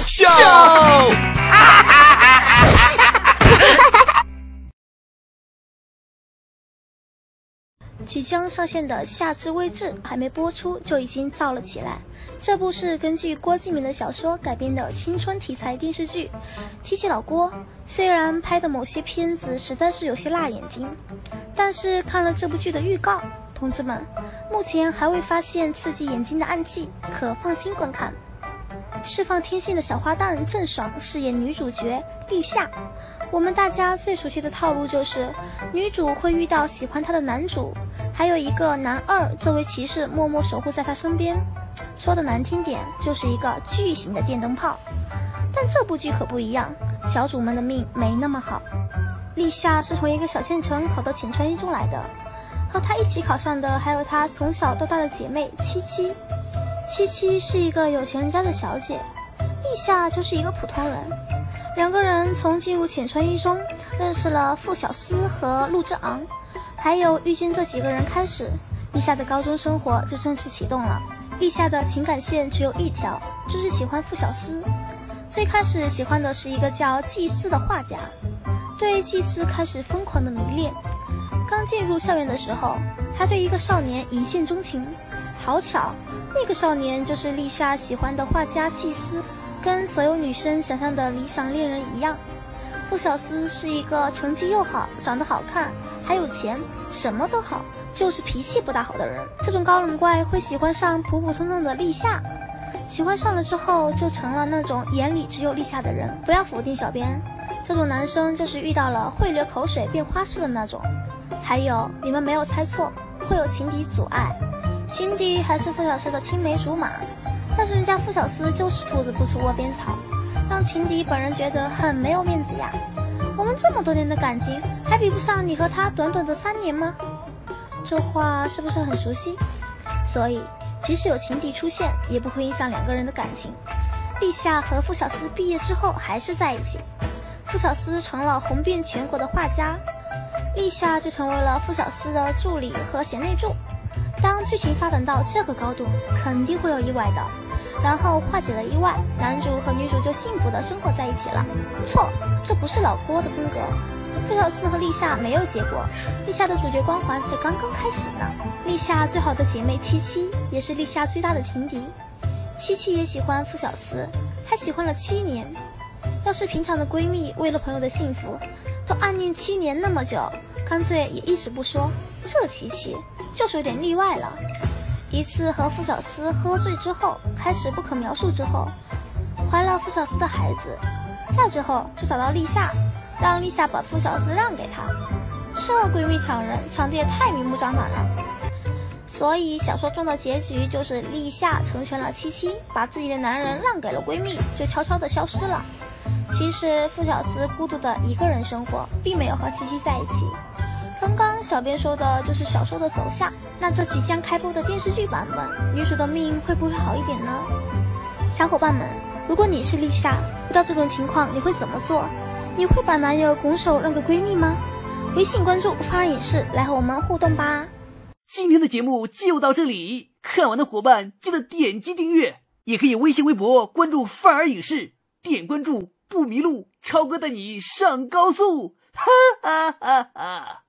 秀。 即将上线的《夏至未至》还没播出就已经造了起来。这部是根据郭敬明的小说改编的青春题材电视剧。提起老郭，虽然拍的某些片子实在是有些辣眼睛，但是看了这部剧的预告，同志们，目前还未发现刺激眼睛的暗器，可放心观看。释放天性的小花旦郑爽饰演女主角立夏。我们大家最熟悉的套路就是女主会遇到喜欢她的男主，还有一个男二作为骑士默默守护在她身边，说的难听点就是一个巨型的电灯泡。但这部剧可不一样，小主们的命没那么好。立夏是从一个小县城考到浅川一中来的，和她一起考上的还有她从小到大的姐妹七七。七七是一个有钱人家的小姐，立夏就是一个普通人。两个人从进入浅川一中认识了傅小司和陆之昂，还有遇见这几个人开始，立夏的高中生活就正式启动了。立夏的情感线只有一条，就是喜欢傅小司。最开始喜欢的是一个叫祭司的画家，对祭司开始疯狂的迷恋。刚进入校园的时候，还对一个少年一见钟情。好巧，那个少年就是立夏喜欢的画家祭司。跟所有女生想象的理想恋人一样，傅小司是一个成绩又好、长得好看、还有钱，什么都好，就是脾气不大好的人。这种高冷怪会喜欢上普普通通的立夏，喜欢上了之后就成了那种眼里只有立夏的人。不要否定小编，这种男生就是遇到了会流口水变花式的那种。还有，你们没有猜错，会有情敌阻碍，情敌还是傅小司的青梅竹马。但是人家傅小司就是兔子不吃窝边草，让情敌本人觉得很没有面子呀。我们这么多年的感情，还比不上你和他短短的3年吗？这话是不是很熟悉？所以即使有情敌出现，也不会影响两个人的感情。立夏和傅小司毕业之后还是在一起，傅小司成了红遍全国的画家，立夏就成为了傅小司的助理和贤内助。当剧情发展到这个高度，肯定会有意外的。然后化解了意外，男主和女主就幸福的生活在一起了。错，这不是老郭的风格。傅小司和立夏没有结果，立夏的主角光环才刚刚开始呢。立夏最好的姐妹七七也是立夏最大的情敌，七七也喜欢傅小司，还喜欢了7年。要是平常的闺蜜为了朋友的幸福都暗恋7年那么久，干脆也一直不说，这七七就是有点例外了。一次和傅小司喝醉之后，开始不可描述之后，怀了傅小司的孩子，再之后就找到立夏，让立夏把傅小司让给他。这闺蜜抢人抢得也太明目张胆了。所以小说中的结局就是立夏成全了七七，把自己的男人让给了闺蜜，就悄悄地消失了。其实傅小司孤独的一个人生活，并没有和七七在一起。刚刚小编说的就是小说的走向，那这即将开播的电视剧版本，女主的命会不会好一点呢？小伙伴们，如果你是立夏，遇到这种情况你会怎么做？你会把男友拱手让给闺蜜吗？微信关注发儿影视来和我们互动吧。 今天的节目就到这里，看完的伙伴记得点击订阅，也可以微信微博关注发儿影视，点关注不迷路，超哥带你上高速，哈哈哈哈。